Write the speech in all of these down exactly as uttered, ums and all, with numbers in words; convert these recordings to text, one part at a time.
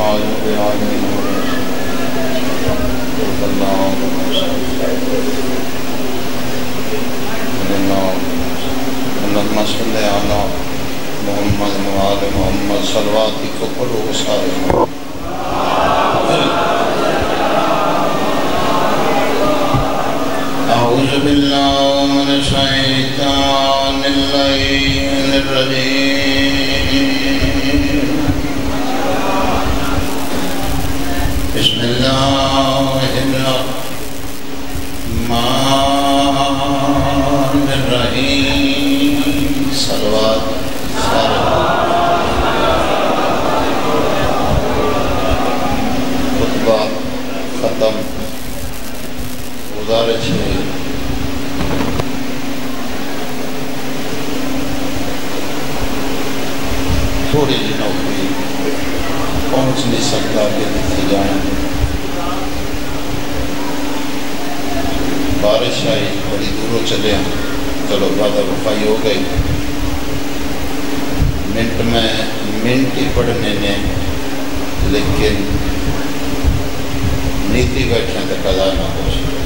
معذور عالمین اللہم صلی علی محمد وآل محمد صلواتی کو پڑھو سارے اعوذ باللہ من الشیطان اللعین الرجیم بسم اللہ الرحمن الرحیم صلوات خطبہ ختم گزارش ہے تھوڑی جی نوکری پہنچ نہیں سکتا کہ دیکھی جائیں بارش آئی بڑی دوروں چلے ہیں چلو وعدہ وفائی ہو گئی منٹ میں منٹ ہی پڑھنے نے لیکن نیتی بیٹھنے تک ادا نہ ہو سکے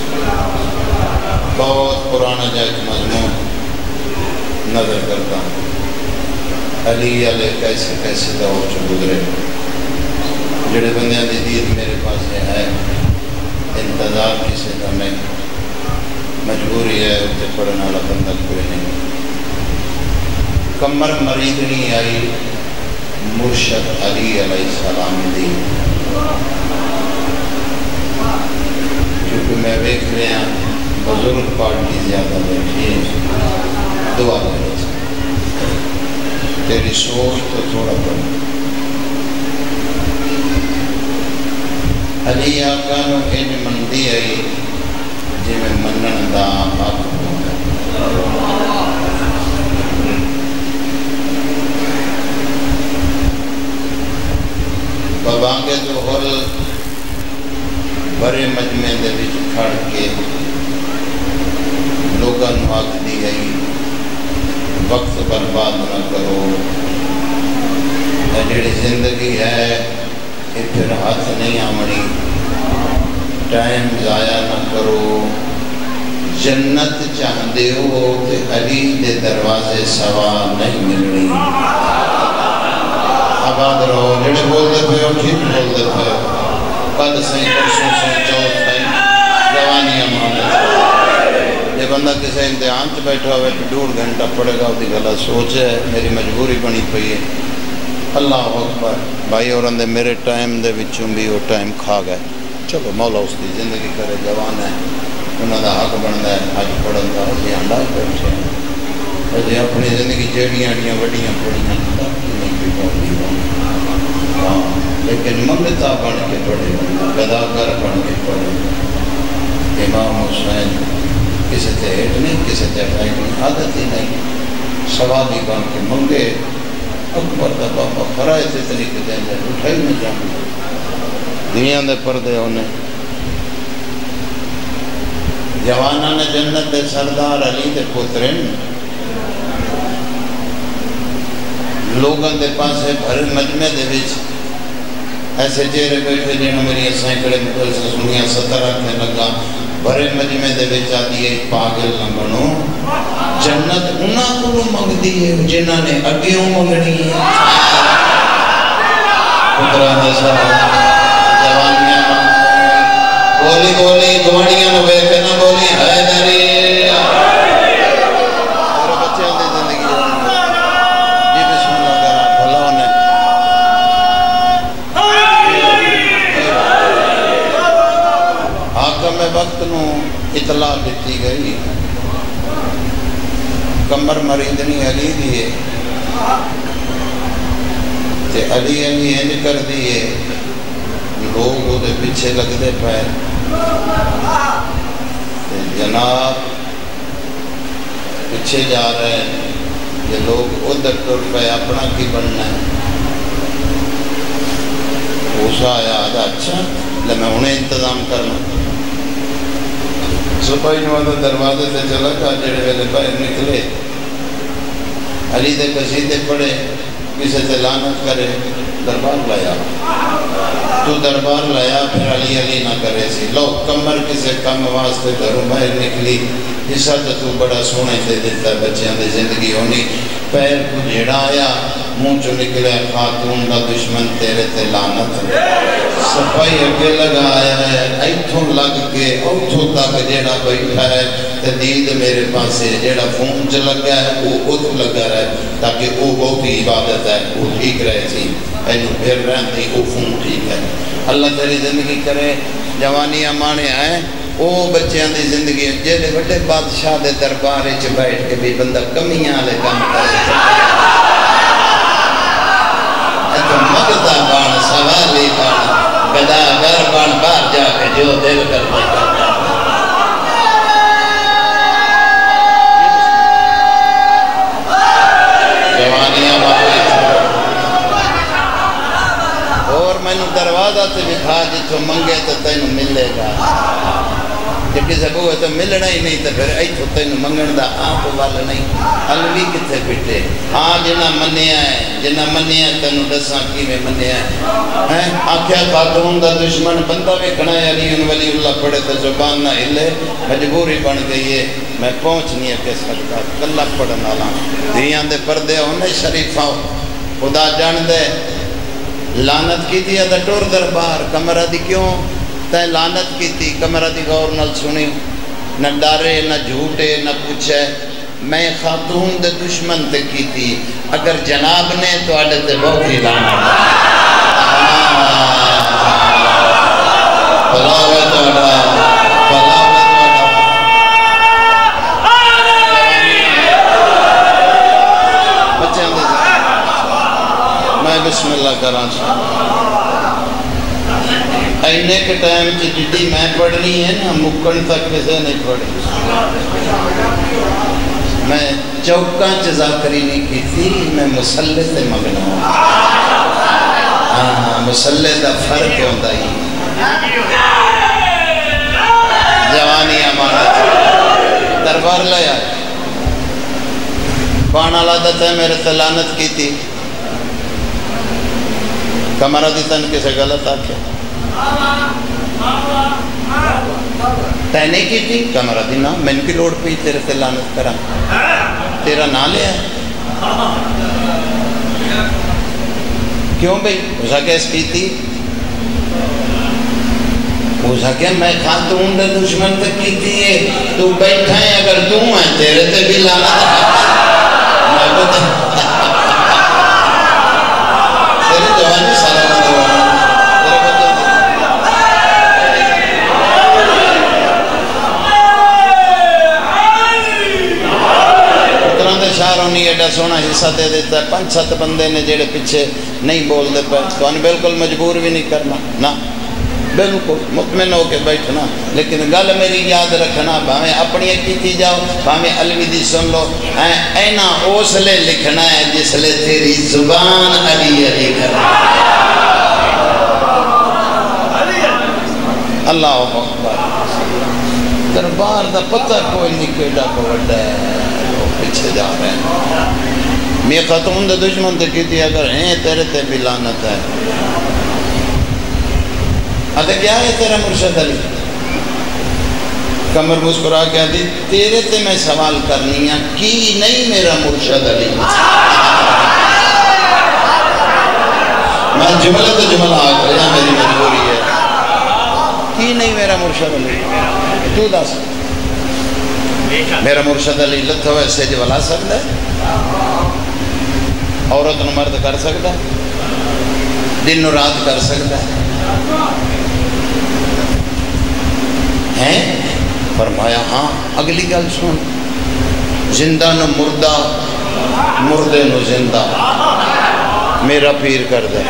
بہت پرانا جا ایک مضمون نظر کرتا ہوں علی علیہ کیسے کیسے دور چ گزرے جڑے بندیاں دی دید میرے پاس ہے انتظار کسی کا نہیں مجبوری ہے اسے پڑھنے والا بندہ کوئی نہیں کمر مریدنی آئی مرشد علی علیہ السلام دی کیونکہ میں دیکھ رہے ہیں بزرگ پارٹی زیادہ بیٹھی دعا کرے تیری سوچ تو تھوڑا پڑھ علی آقا نو ان مندی آئی جی میں منن دا حق ہوں بابانگے تو ہر بڑے مجمع دے وچ کھڑ کے لوگاں نو آکھ دی گئی وقت برباد نہ کرو جڑی زندگی ہے یہ پھر ہاتھ نہیں آمنی ٹائم ضائع نہ کرو جنت چاہتے ہو تے علی دے دروازے سوا نہیں ملنی آباد رہو جڑے بولتے پہ ہو ٹھیک بولتے پہ کل سہیں پرسوں سہیں چوتھ سہیں جوانیاں مانے یہ بندہ کسی امتحان سے بیٹھا ہوئے کہ ڈوڑ گھنٹہ پڑے گا وہ غلط سوچ ہے میری مجبوری بنی پئی ہے اللہ اکبر بھائی اور اندے میرے ٹائم دے وچوں بھی وہ ٹائم کھا گئے چلو مولا اس کی زندگی کرے جوان ہے انہوں دا حق بنتا ہے حج پڑھن دا اسی ہنڈا بیٹھے ہیں اسی اپنی زندگی جیڑیاں اڑیاں وڈیاں پڑھیاں نہیں بھی پڑھی ہاں لیکن منگتا بن کے پڑھے گداگر بن کے پڑھے امام حسین کسی تے ہیٹ نہیں کسی تے اٹھائی نہیں عادت ہی نہیں سوالی بن کے منگے اکبر دا بابا فرائے سے طریقے دیں جائے اٹھائی نہیں جاؤں دنیا دے پردے ہونے جوانہ نے جنت دے سردار علی دے پترین لوگاں دے پاسے بھر مجمع دے وچ ایسے چہرے بیٹھے جنہوں میری اسائیں کڑے مکل سے سنیاں ستر رکھنے لگا بھرے مجمع دے وچ آتی ہے پاگل نہ بنو جنت انہاں کو منگ دی ہے جنہاں نے اگیوں منگنی ہے پترہ دے سارے جوانیاں بولی بولی گوڑیاں نو بے کے نہ بولی حیدری میرے بچے دی زندگی جی بسم اللہ کرا بھلا ہونے حاکم وقت نو اطلاع دیتی گئی کمر مریدنی علی دیئے تے علی علی انج کر دیئے لوگ وہ دے پیچھے لگ دے پائے جناب پیچھے جا رہے ہیں یہ لوگ ادھر ٹر پائے اپنا کی بننا ہے اوسا آیا آدھا اچھا لے میں انہیں انتظام کرنا سپاہی نوازہ دروازے سے چلا کہا جڑے ویلے باہر نکلے علی دے قصیدے پڑھے کسی سے لعنت کرے دربار لایا تو دربار لایا پھر علی علی نہ کرے سی لو کمر کسی کم واسطے گھروں باہر نکلی حصہ تو بڑا سونے دے دیتا ہے بچیاں دے زندگی ہونی پیر کو جھڑا آیا منہ چو نکلے خاتون دا دشمن تیرے تے لعنت صفائی اگے لگا آیا ہے ایتھوں لگ کے اوتھوں تک جیڑا بیٹھا ہے تدید میرے پاس ہے جیڑا فون چ لگا ہے وہ اتھ لگا رہے تاکہ وہ بہت ہی عبادت ہے وہ ٹھیک رہے سی اینو پھر رہتی وہ فون ٹھیک ہے اللہ تیری زندگی کرے جوانی امانے آئے او بچیاں دی زندگی جیڑے بڑے بادشاہ دے دربارے چ بیٹھ کے بھی بندہ کمیاں لے کام کرے تو مگتا بان سوالی بان گدا گر بان باہر جا کے جو دل کر دیتا جوانیاں باہر اور میں نے دروازہ تے بکھا جتو منگے تو تینوں ملے گا جب کسی کو تو ملنا ہی نہیں تو پھر ایتھو تینوں منگن دا آپ والا نہیں علوی کتے پٹے ہاں جنہ منیا ہے جنہ منیا ہے تینوں دساں کی میں منیا ہے آکھیا خاتون دا دشمن بندہ بھی کھنا ہے علی ولی اللہ پڑھے تو زبان نہ ہلے مجبوری بن گئی ہے میں پہنچ نہیں ہے کس سکتا کلہ پڑھنا لا دیان دے پردے ہونے شریفہ خدا جان دے لعنت کی دیا دا ٹور دربار کمرہ دی کیوں تے لعنت کی تھی کمرہ دی غور نال سنی نہ ڈارے نہ جھوٹے نہ پوچھے میں خاتون دے دشمن تے کی تھی اگر جناب نے تو آڈے تے بہت ہی لعنت پلاوے تو آڈا پلاوے تو آڈا بچے ہم دے میں بسم اللہ کران چاہتا اینے کے ٹائم چی جدی میں پڑھنی ہے نا مکن تک کسے نہیں پڑھی میں چوکاں چزاکری نہیں کی تھی میں مسلح سے مگنا ہوں ہاں مسلح دا فرق ہوتا ہی جوانی امانت دربار لیا پانا لاتا تھا میرے تلانت کی تھی کمرہ دی تن کسے غلط آکھے تینے کی تھی کمرہ دی نا میں کی لوڑ پی تیرے سے لعنت کرا تیرا نا لیا کیوں بھئی اسا کیس کی تھی اسا کہ میں خاتون دے دشمن تک کی تھی تو بیٹھا ہے اگر تو ہے تیرے تے بھی لعنت میں بتا تیرے جوانی سلامت ہوا شہروں نہیں ایڈا سونا حصہ دے دیتا ہے پانچ سات بندے نے جیڑے پیچھے نہیں بول دے پہ تو انہیں بالکل مجبور بھی نہیں کرنا نا بالکل مطمئن ہو کے بیٹھنا لیکن گل میری یاد رکھنا بھاویں اپنی کی تھی جاؤ بھاویں علوی دی سن لو اینا اس لے لکھنا ہے جس لے تیری زبان علی علی کرنا اللہ اکبر دربار دا پتہ کوئی نہیں کیڑا کو وڈا ہے پیچھے جا رہے ہیں میں خاتون دے دشمن تے کی تھی اگر ہیں تیرے تے بھی لعنت ہے اگر کیا ہے تیرا مرشد علی کمر مسکرا کیا دی تیرے تے میں سوال کرنی ہے کی نہیں میرا مرشد علی میں جملہ تو جملہ آگ رہا میری مجبوری ہے کی نہیں میرا مرشد علی تو دا سکتا میرا مرشد علی لتھا ہوئے سے جو بلا سکتا ہے عورت نو مرد کر سکتا ہے دن و رات کر سکتا ہے ہیں فرمایا ہاں اگلی گل سن زندہ نو مردہ مردے نو زندہ میرا پیر کر دے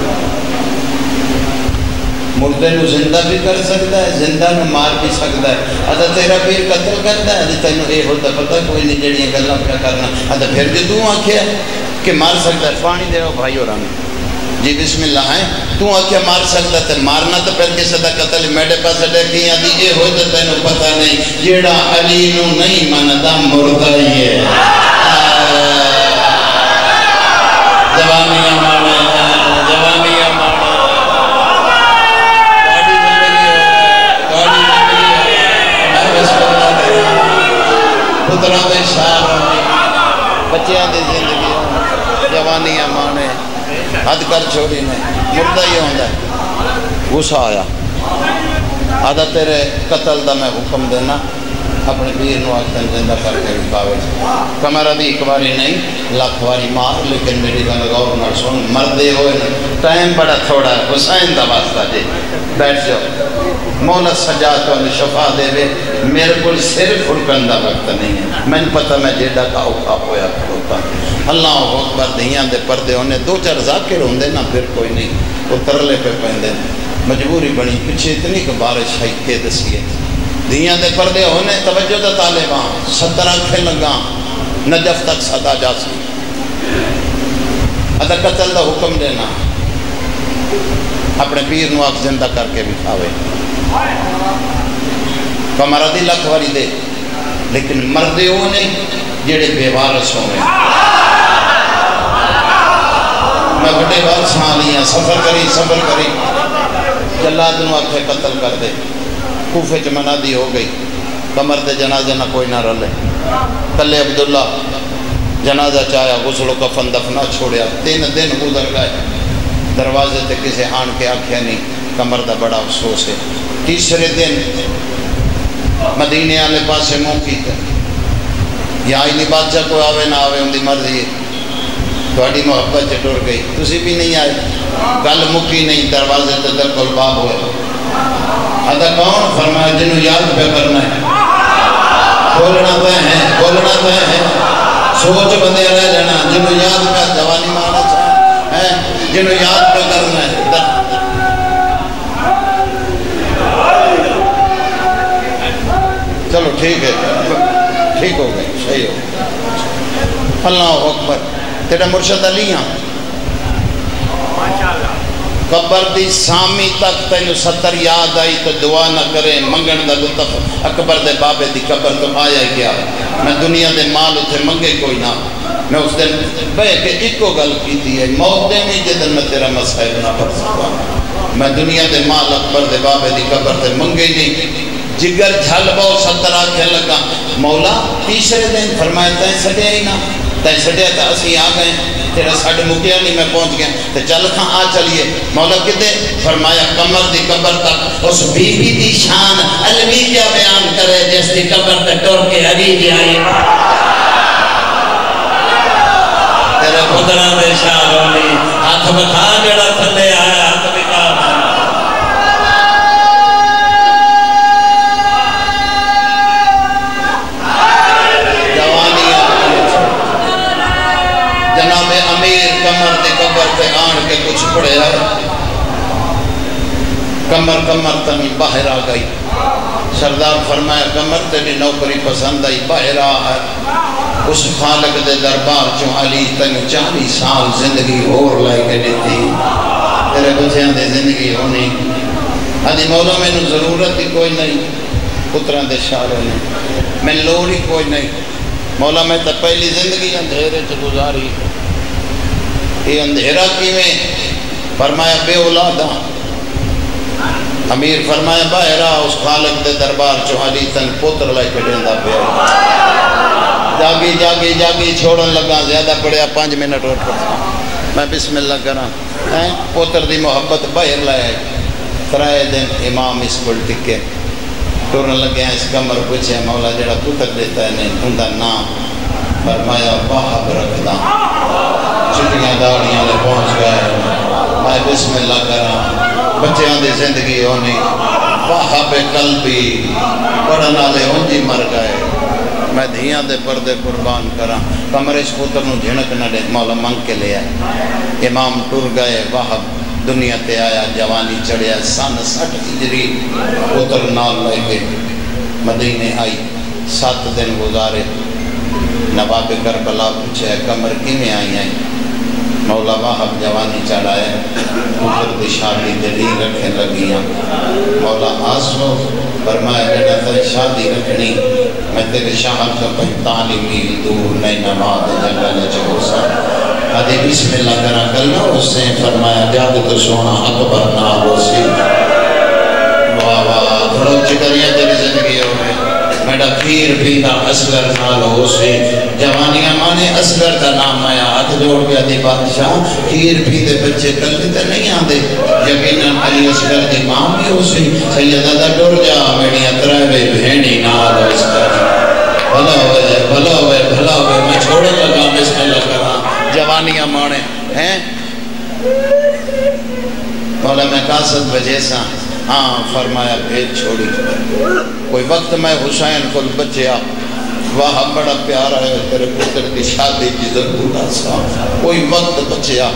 مردے نو زندہ بھی کر سکتا ہے زندہ نو مار بھی سکتا ہے ادا تیرا پیر قتل کرتا ہے تینوں اے ہوتا پتہ کوئی نہیں جڑیاں گلاں پہ کرنا ادا پھر جو تو آکھیا کہ مار سکتا ہے پانی دے بھائی اور ہمیں جی بسم اللہ ہے تو آکھیا مار سکتا ہے مارنا تو پھر کسی دا قتل میڈے پاس ڈیکھی آدھی اے ہوتا تینوں پتہ نہیں جیڑا علی نو نہیں مندا مردہ ہی ہے جوانیاں مانے جوانیاں مانے گاڑی زندگی ہے گاڑی زندگی ہے میں بسم اللہ دے پترہ دے شاہ ہونے بچیاں دے زندگی ہونے جوانیاں مانے حد کر چھوڑی نے مردہ ہی ہوندہ ہے غصہ آیا آدھا تیرے قتل دا میں حکم دینا اپنے پیر نو آکتن زندہ کر کے باوے کمرہ بھی ایک باری نہیں لاکھ باری مار لیکن میری گل غور نہ سن مردے ہوئے ٹائم بڑا تھوڑا ہے حسین دا واسطہ جی بیٹھ جاؤ مولا سجاد والی شفا دے وے میرے کل صرف پھڑکن دا وقت نہیں ہے میں پتہ میں جیڑا کا اوکھا ہویا ہوتا اللہ اکبر دیاں دے پردے ہونے دو چار ذاکر ہوندے نا پھر کوئی نہیں وہ ترلے پہ پہندے مجبوری بنی پیچھے اتنی کہ بارش ہے کے دسیے دیاں دے پردے ہونے توجہ دا طالبان ستر آنکھیں لگا نجف تک صدا جا سی ادا قتل دا حکم دینا اپنے پیر نو آنکھ زندہ کر کے بھی کھاوے کمرہ دی لکھ واری دے لیکن مردے ہونے جیڑے بے وارث ہونے میں بڑے وارث ہاں لیا سفر کری سفر کری جلاد نو آنکھیں قتل کر دے کوفے چ منادی ہو گئی کمر دے جنازے نہ کوئی نہ رلے کلے عبداللہ جنازہ چاہیا غسل و کفن دفنا چھوڑیا تین دن گزر گئے دروازے تے کسے آن کے آکھیا نہیں کمر دا بڑا افسوس ہے تیسرے دن مدینے آلے پاسے منہ کیتے یا علی بادشاہ کو آوے نہ آوے ان دی مرضی ہے تھوڑی محبت چ ٹر گئی تسی بھی نہیں آئے گل مکی نہیں دروازے تے در کل باب ہوئے آدھا کون فرمایا جنہوں یاد پہ کرنا ہے بولنا تو ہے بولنا تو ہے سوچ بندے رہ جانا جنہوں یاد پہ جوانی مانا چاہے جنہوں یاد پہ کرنا ہے چلو ٹھیک ہے ٹھیک ہو گئی صحیح ہو گئی اللہ اکبر تیرا مرشد علی ہاں قبر دی سامی تک تینو ستر یاد آئی تو دعا نہ کرے منگن دا لطف اکبر دے بابے دی قبر تو آیا گیا میں دنیا دے مال اتھے منگے کوئی نہ میں اس دن بے کہ ایک کو گل کی تھی ہے موت دے میں جدن میں تیرا مسائب نہ پڑھ سکتا میں دنیا دے مال اکبر دے بابے دی قبر تے منگے نہیں جگر جھل باؤ ستر آنکھیں لگا مولا تیسرے دن فرمائے تین سڑے ہی نہ تین سڑے تا اسی آ گئے تیرا ساڑھ مکیا نہیں میں پہنچ گیا تو چل کھاں آ چلیے مولا کتے فرمایا کمر دی قبر تک اس بی بی دی شان علمی کیا بیان کرے جس دی قبر تک ٹور کے علی جی آئے تیرے خدرہ دے شاہ رولی ہاتھ بکھا جڑا تھلے آیا ہاتھ بکھا جناب امیر کمر دے قبر پہ آن کے کچھ پڑے آئے کمر کمر تنی باہر آ گئی سردار فرمایا کمر تیری نوکری پسند آئی باہر آ اس خالق دے دربار چوں علی تنی چالی سال زندگی اور لائے کے دیتی تیرے بچیاں دے زندگی ہونی آدھی مولا میں نے ضرورت ہی کوئی نہیں پتران دے شارے نہیں میں لوڑی کوئی نہیں مولا میں تا پہلی زندگی اندھیرے سے گزاری یہ اندھیرا کی میں فرمایا بے اولادہ امیر فرمایا باہرہ اس خالق دے دربار چوہالی تن پوتر لائے کٹیں دا پہ جاگی جاگی جاگی چھوڑن لگا زیادہ پڑیا پانچ منٹ اور پڑھا میں بسم اللہ کرا پوتر دی محبت باہر لائے ترائے دن امام اس کو ٹکے ٹورن لگے ہیں اس کمر پوچھے مولا جڑا پتر دیتا ہے نہیں اندھا نام فرمایا واہب رکھدا چھٹیاں داڑیاں لے پہنچ گئے میں بسم اللہ کرا بچیاں دی زندگی ہونی واہب قلبی پڑھنا لے ہونجی مر گئے میں دھیاں دے پردے قربان کرا کمر اس پتر نو جھنک نہ دے مولا منگ کے لے آئے امام ٹور گئے واہب دنیا تے آیا جوانی چڑھیا سن سٹھ ہجری پتر نال لے کے مدینے آئی سات دن گزارے نواب کربلا پوچھے کمر کی میں آئی آئی مولا واہب جوانی چڑھائے پتر دی شادی دلی رکھے لگیاں مولا آسو فرمایا جڑا تے شادی رکھنی میں تیرے شہر کا پہتالی میل دور نئی نماد جگہ لے چہو سا آدھی بسم اللہ کرا کلنا اس سے فرمایا جاد تو سونا اکبر نال ہو سی واہ واہ تھوڑا چکریاں تیری زندگی ہو گئے میڈا پھیر پیدا اصغر نال ہو سی جوانیاں مانے اصغر دا نام آیا ہاتھ جوڑ کے آدھی بادشاہ پھیر پیدے بچے کلی تے نہیں آدھے یقیناً علی اصغر دی ماں بھی ہو سی سیدہ دا ڈر جا میڈی اترائے بھینی نال ہو اصغر بھلا ہوئے بھلا ہوئے بھلا ہوئے میں چھوڑے لگا بسم اللہ کرا جوانیاں مانے ہیں مولا میں قاصد وجہ سا ہاں فرمایا بھیج چھوڑی کوئی وقت میں حسین کو بچیا واہ بڑا پیارا ہے تیرے پتر کی شادی کی ضرورت سا کوئی وقت بچیا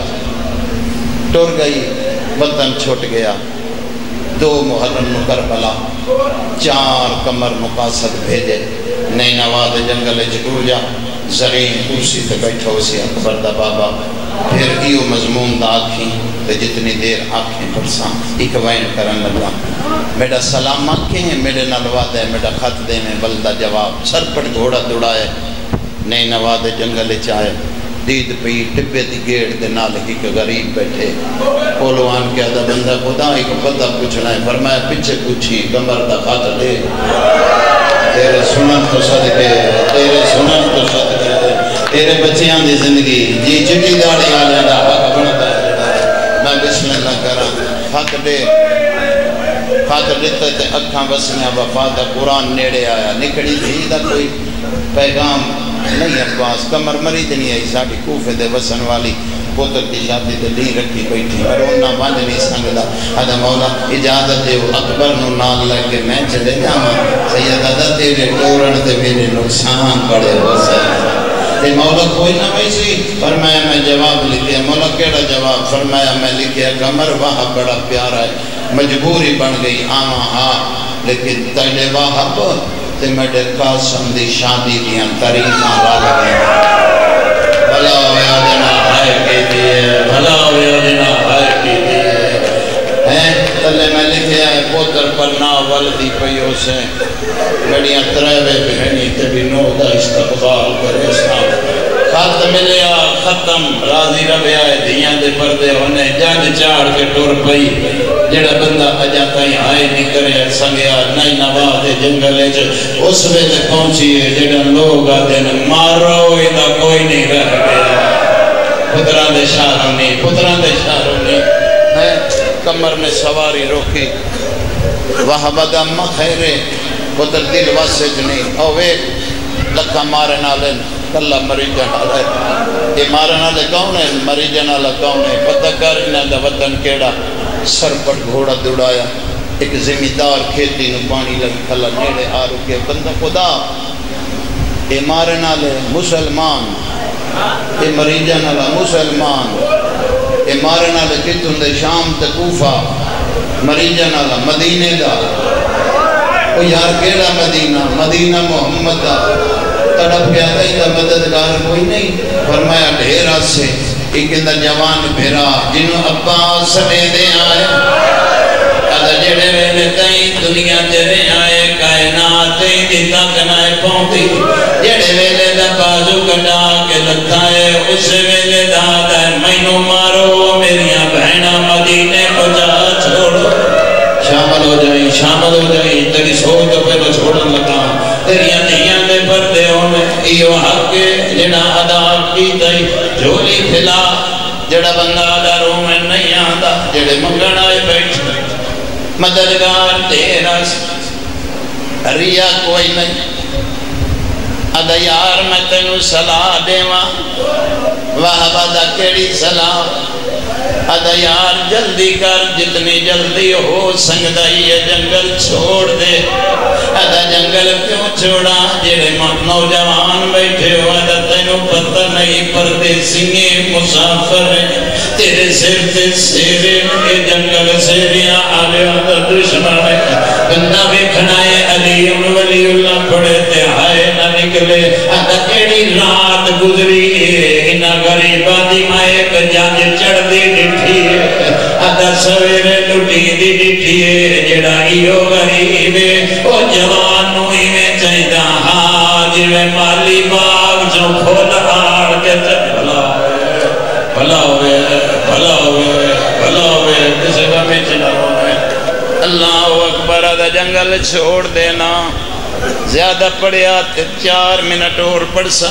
ٹر گئی وطن چھوٹ گیا دو محرم کربلا چار کمر مقاصد بھیجے نئی نواد جنگل چکور جا زرین کرسی تے بیٹھا اسی اکبر دا بابا پھر ایو مضمون دا آکھیں تے جتنی دیر آنکھیں پرساں ایک وائن کرن لگا میڈا سلام آنکھیں ہیں میڈے نلواد ہے میڈا خط دے میں بلدہ جواب سر پر گھوڑا دوڑائے نئی نواد جنگل چاہے دید پی ٹبے دی گیڑ دے نال ایک غریب بیٹھے پولوان کے آدھا بندہ خدا ایک پتہ پوچھنا ہے فرمایا پچھے پوچھی کمر دا خط دے تیرے سنن تو صدقے تیرے سنن تو صدقے تیرے بچیاں دی زندگی جی چٹی داڑی آلیا دا حق بنتا ہے میں بسم اللہ کرا خط دے خط دیتے تے اکھاں وسنیا وفا دا قرآن نیڑے آیا نکڑی تھی دا کوئی پیغام نہیں عباس کمر مرید نہیں آئی ساڑھی کوفے دے وسن والی پوتر کی شادی دے لی رکھی کوئی تھی مرونا بانج نہیں سنگلا آدھا مولا اجازت دے اکبر نو نال لے کے میں چلے جاما سید آدھا تیرے ٹورن دے میرے نقصان بڑے ہو سکتے تے مولا کوئی نہ ویسی فرمایا میں جواب لکھیا مولا کیڑا جواب فرمایا میں لکھیا کمر وہاں بڑا پیارا ہے مجبوری بن گئی آما ہاں لیکن تیلے وہاں تے میڈے قاسم دی شادی دیاں تاریخاں را لگے بھلا ہویا دینا ہائے کی دیئے بھلا ہویا دینا ہائے کی دیئے ہیں تلے میں لکھیا ہے پوتر پر ناول دی پیو سے میڈیاں ترہوے بہنی تے بھی نو دا استقبال کرے سام خط ملیا ختم راضی ربیا ہے دیاں دے پردے ہونے جنگ چاڑ کے ٹور پئی جڑا بندہ اجاتا ہی آئے نہیں کرے سنگیا نئی نواز جنگلے جو اس ویلے پہنچی ہے جڑا لوگ آدھے مارو ادھا کوئی نہیں رہ گیا پتران دے شاہروں نہیں پتران دے شاہروں نہیں کمر میں سواری روکی وحبدہ مخیرے پتر دل واسج نہیں اوے لکھا مارے نالن کلہ مریجہ نالے یہ مارے نالے کون ہے مریجہ نالے کون ہے پتہ کر انہاں دا وطن کیڑا سر پر گھوڑا دوڑایا ایک زمیندار کھیتی نو پانی لگ کھلا نیڑے آ رکے بندہ خدا اے مارے نالے مسلمان اے مریجہ نالے مسلمان اے مارے نالے کتن دے شام تے کوفہ مریجہ نالے مدینے دا او یار کیڑا مدینہ مدینہ محمد دا تڑپ گیا تھا ادھا مددگار کوئی نہیں فرمایا ڈھیرہ سے ایک اندہ جوان بھیرا جنہوں عباس سنے دے آئے ادھا جڑے ویلے تائیں دنیا جرے آئے کائنات دی تاکنائے پہنٹی جڑے ویلے دا بازو کٹا کے لگتائے اس ویلے دا دا مینو مارو میریاں بہنہ مدینے کو جا چھوڑو شامل ہو جائیں شامل ہو جائیں تیری سوچ تو پہلے چھوڑن لگا تیریاں دیاں دے پردے ہونے ایو حق جنا ادا کی دائی جھولی پھلا جڑا بندہ ادا رو میں نہیں آدھا جڑے منگن آئے بیٹھ مددگار تیرا ریا کوئی نہیں ادا یار میں تینو صلاح دے ماں واہ بدا کیڑی صلاح ادا یار جلدی کر جتنی جلدی ہو سنگدائی ہے جنگل چھوڑ دے ادا جنگل کیوں چھوڑا جڑے نوجوان بیٹھے ہو ادا تینوں پتہ نہیں پردیسی مسافر تیرے سر تے سیرے کے جنگل سیریاں آلے ادا دشمن بندہ ویکھنائے علی ولی اللہ پڑے تے ہائے نہ نکلے ادا کیڑی رات گزری انہا غریبہ دی مائے کجانج چڑھ دی ڈٹھی ادا سویرے لٹی دی ڈٹھی جڑا ایو غریبے او جوانو ہی میں چاہیدہ ہاں جوے مالی باغ جو کھول آڑ کے چکلا بھلا ہوئے بھلا ہوئے بھلا ہوئے کسی کا میں چلا ہوئے اللہ اکبر آدھا جنگل چھوڑ دینا زیادہ پڑھیا تے چار منٹ اور پڑھ سا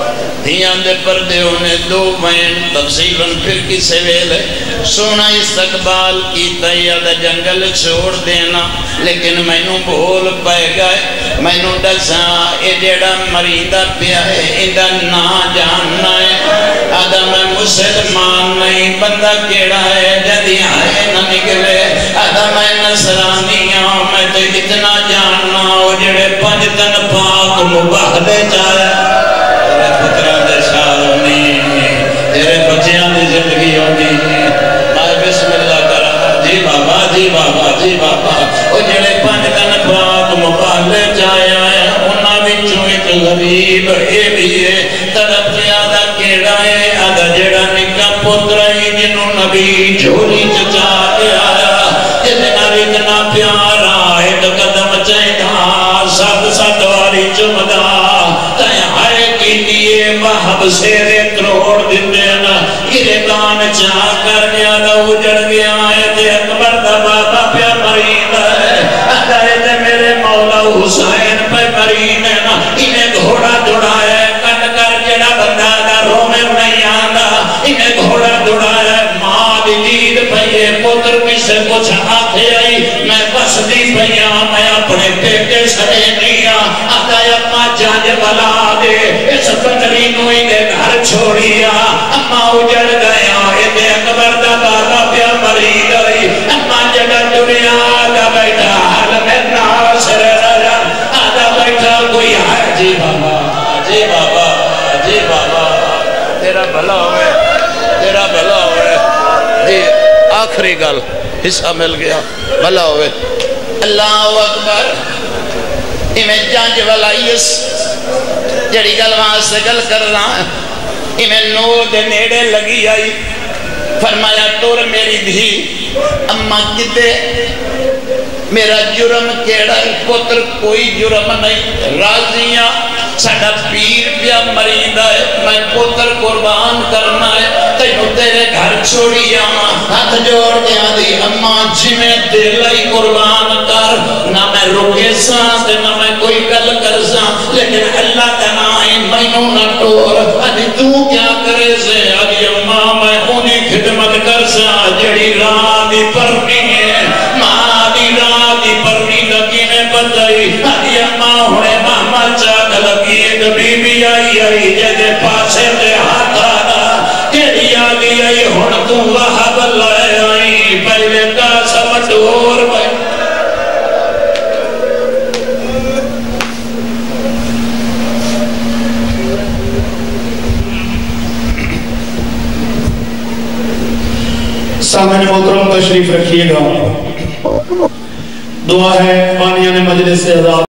دھیان دے پردے ہونے دو بین تفصیلاً پھر کسے ویلے سونا استقبال کی تیادہ جنگل چھوڑ دینا لیکن میں نو بھول پائے گئے میں نو ڈسا اے جیڑا مریدہ پیا ہے اندہ نا جاننا ہے آدھا میں مسلمان نہیں بندہ کیڑا ہے جدی آئے نہ نکلے آدھا میں نصرانی ہوں میں تو اتنا جاننا ہو جڑے پنجتن پاک مباہدے چاہے تیرے پتران دے شارونی تیرے بچیاں دی زندگی ہوگی میں بسم اللہ کرا جی بابا جی بابا جی بابا وہ جڑے پنجتن پاک مباہدے چاہے آئے انہاں وچوں ایک غریب اے بھی ہے طرف زیادہ کیڑا ہے آدھا جڑا نکا پترائی جنہوں نبی جھولی چچا کے آیا جتنا اتنا پیارا ایک قدم چاہتا ساتھ ساتھ والی چمدہ تائیں ہائے کی لیے وحب سیرے کروڑ دینا گردان چاہ کر گیا دا اجڑ گیا ہے تے اکبر دا بابا پیا مرید ہے اگر تے میرے مولا حسین پہ مرید ہے نا انہیں گھوڑا جڑا ہے کٹ کر جڑا بندہ دا رومے نہیں آندا انہیں گھوڑا جڑا ہے ماں دی دید پہیے پتر کسے کچھ آتے آئی میں بس دی پہیا میں اپنے پیٹے سرے دیا آتا اپنا جانج بلا دے اس پتری نوئی دے گھر چھوڑیا اما اجڑ گیا اتے اکبر دا بابا پیا مرید آئی اما جگہ دنیا آگا بیٹھا حال میں ناصر رجا آگا بیٹھا کوئی ہے جی بابا جی بابا جی بابا تیرا بھلا ہوئے تیرا بھلا ہوئے جی آخری گل حصہ مل گیا بھلا ہوئے اللہ اکبر امیں جانج والائیس جڑی گل وہاں سے گل کر رہا ہے امیں نور دے نیڑے لگی آئی فرمایا تور میری دھی اما کدے میرا جرم کیڑا پتر کوئی جرم نہیں راضیاں ساڑھا پیر پیا مرید ہے میں پتر قربان کرنا ہے تینو تیرے گھر چھوڑی آما ہاتھ جوڑ دیا دی اما جی میں دلائی قربان کر نہ میں رکے سان نہ میں کوئی گل کر سان لیکن اللہ تنائی مینوں نہ ٹور ادھی تو کیا کرے سے ادھی اما میں انہی خدمت کر سان جڑی راہ دی پرنی ہے ماں دی راہ دی پرنی لگینے بتائی ادھی اما ہوئے ماما چاک لگی ایک بی بی آئی آئی جدے پاسے دے ہاتھ آنا تیری آگی آئی ہون تو وحب لائے آئی پہلے کا سمجھ اور بھائی سامنے محترم تشریف رکھیے گا دعا ہے بانیان مجلس سے